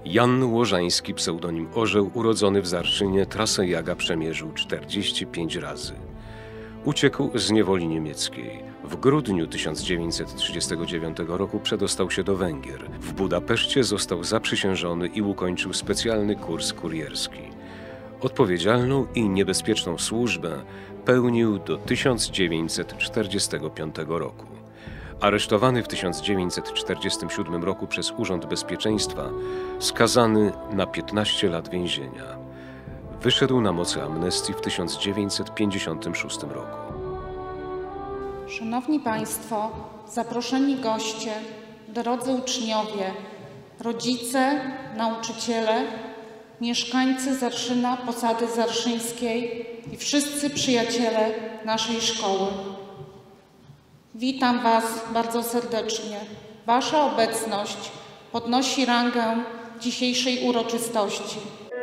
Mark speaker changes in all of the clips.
Speaker 1: Jan Łożański, pseudonim Orzeł, urodzony w Zarszynie, trasę Jaga przemierzył 45 razy. Uciekł z niewoli niemieckiej. W grudniu 1939 roku przedostał się do Węgier. W Budapeszcie został zaprzysiężony i ukończył specjalny kurs kurierski. Odpowiedzialną i niebezpieczną służbę pełnił do 1945 roku. Aresztowany w 1947 roku przez Urząd Bezpieczeństwa, skazany na 15 lat więzienia. Wyszedł na mocy amnestii w 1956 roku.
Speaker 2: Szanowni Państwo, zaproszeni goście, drodzy uczniowie, rodzice, nauczyciele, mieszkańcy Zarszyna, Posady Zarszyńskiej i wszyscy przyjaciele naszej szkoły. Witam Was bardzo serdecznie. Wasza obecność podnosi rangę dzisiejszej uroczystości.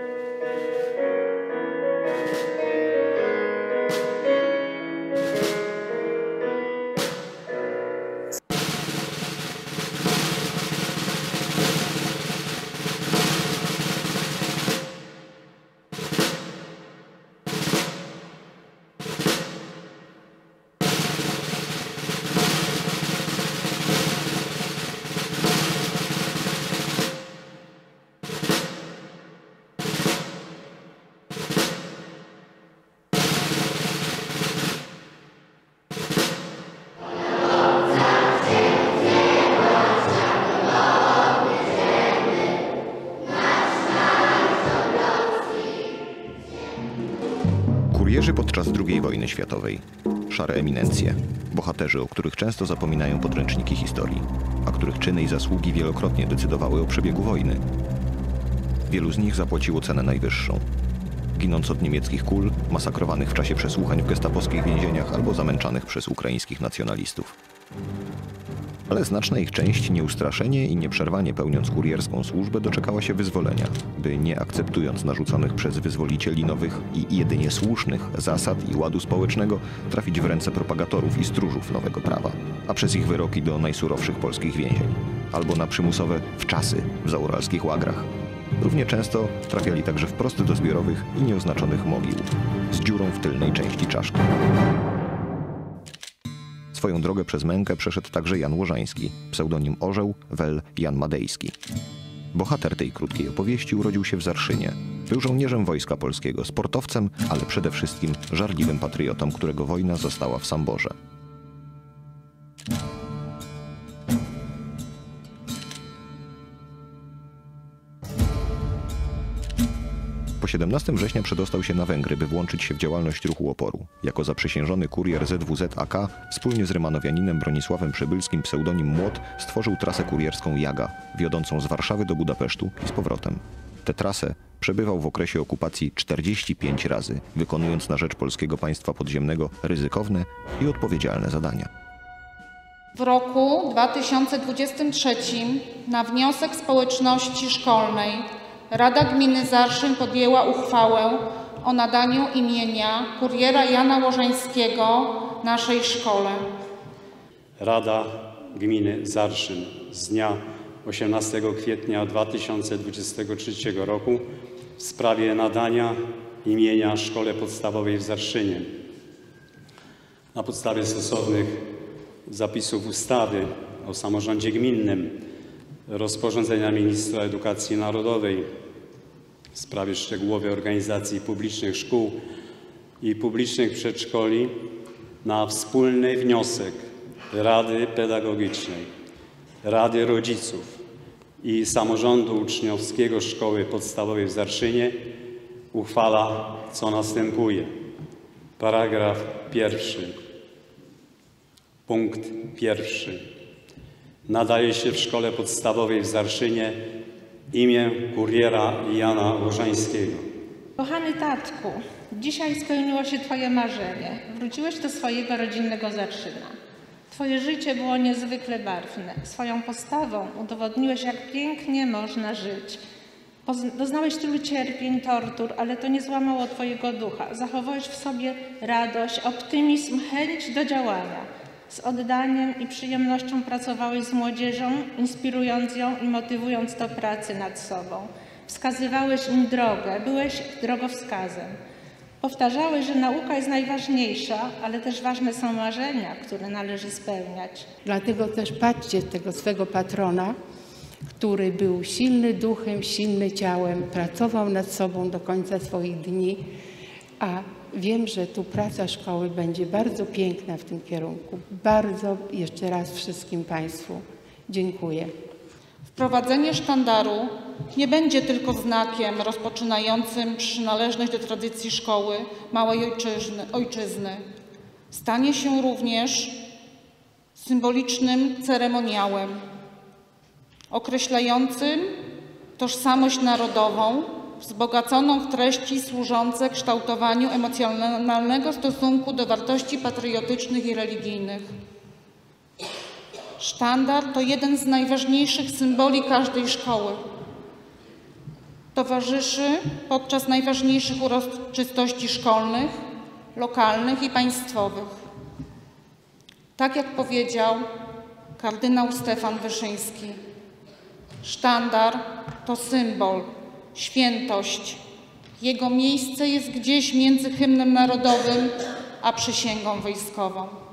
Speaker 3: Kurierzy podczas II wojny światowej. Szare eminencje. Bohaterzy, o których często zapominają podręczniki historii, a których czyny i zasługi wielokrotnie decydowały o przebiegu wojny. Wielu z nich zapłaciło cenę najwyższą. Ginąc od niemieckich kul, masakrowanych w czasie przesłuchań w gestapowskich więzieniach albo zamęczanych przez ukraińskich nacjonalistów. Ale znaczna ich część nieustraszenie i nieprzerwanie pełniąc kurierską służbę doczekała się wyzwolenia, by nie akceptując narzuconych przez wyzwolicieli nowych i jedynie słusznych zasad i ładu społecznego trafić w ręce propagatorów i stróżów nowego prawa, a przez ich wyroki do najsurowszych polskich więzień, albo na przymusowe wczasy w zauralskich łagrach. Równie często trafiali także wprost do zbiorowych i nieoznaczonych mogił, z dziurą w tylnej części czaszki. Swoją drogę przez mękę przeszedł także Jan Łożański, pseudonim Orzeł, wel Jan Madejski. Bohater tej krótkiej opowieści urodził się w Zarszynie. Był żołnierzem Wojska Polskiego, sportowcem, ale przede wszystkim żarliwym patriotą, którego wojna została w Samborze. Po 17 września przedostał się na Węgry, by włączyć się w działalność ruchu oporu. Jako zaprzysiężony kurier ZWZ-AK wspólnie z rymanowianinem Bronisławem Przybylskim, pseudonim Młot, stworzył trasę kurierską Jaga, wiodącą z Warszawy do Budapesztu i z powrotem. Tę trasę przebywał w okresie okupacji 45 razy, wykonując na rzecz polskiego państwa podziemnego ryzykowne i odpowiedzialne zadania.
Speaker 2: W roku 2023 na wniosek społeczności szkolnej Rada Gminy Zarszyn podjęła uchwałę o nadaniu imienia kuriera Jana Łożańskiego naszej szkole.
Speaker 4: Rada Gminy Zarszyn z dnia 18 kwietnia 2023 roku w sprawie nadania imienia Szkole Podstawowej w Zarszynie. Na podstawie stosownych zapisów ustawy o samorządzie gminnym, rozporządzenia Ministra Edukacji Narodowej w sprawie szczegółowej organizacji publicznych szkół i publicznych przedszkoli na wspólny wniosek Rady Pedagogicznej, Rady Rodziców i Samorządu Uczniowskiego Szkoły Podstawowej w Zarszynie uchwala, co następuje. Paragraf pierwszy. Punkt pierwszy. Nadaje się w Szkole Podstawowej w Zarszynie imię kuriera Jana Łożańskiego.
Speaker 5: Kochany tatku, dzisiaj spełniło się Twoje marzenie. Wróciłeś do swojego rodzinnego Zarszyna. Twoje życie było niezwykle barwne. Swoją postawą udowodniłeś, jak pięknie można żyć. Doznałeś tylu cierpień, tortur, ale to nie złamało Twojego ducha. Zachowałeś w sobie radość, optymizm, chęć do działania. Z oddaniem i przyjemnością pracowałeś z młodzieżą, inspirując ją i motywując do pracy nad sobą. Wskazywałeś im drogę, byłeś drogowskazem. Powtarzałeś, że nauka jest najważniejsza, ale też ważne są marzenia, które należy spełniać.
Speaker 6: Dlatego też patrzcie tego swego patrona, który był silny duchem, silny ciałem, pracował nad sobą do końca swoich dni, a wiem, że tu praca szkoły będzie bardzo piękna w tym kierunku. Bardzo jeszcze raz wszystkim Państwu dziękuję.
Speaker 2: Wprowadzenie sztandaru nie będzie tylko znakiem rozpoczynającym przynależność do tradycji szkoły małej ojczyzny. Stanie się również symbolicznym ceremoniałem określającym tożsamość narodową, wzbogaconą w treści służące kształtowaniu emocjonalnego stosunku do wartości patriotycznych i religijnych. Sztandar to jeden z najważniejszych symboli każdej szkoły. Towarzyszy podczas najważniejszych uroczystości szkolnych, lokalnych i państwowych. Tak jak powiedział kardynał Stefan Wyszyński, sztandar to symbol, świętość. Jego miejsce jest gdzieś między hymnem narodowym a przysięgą wojskową.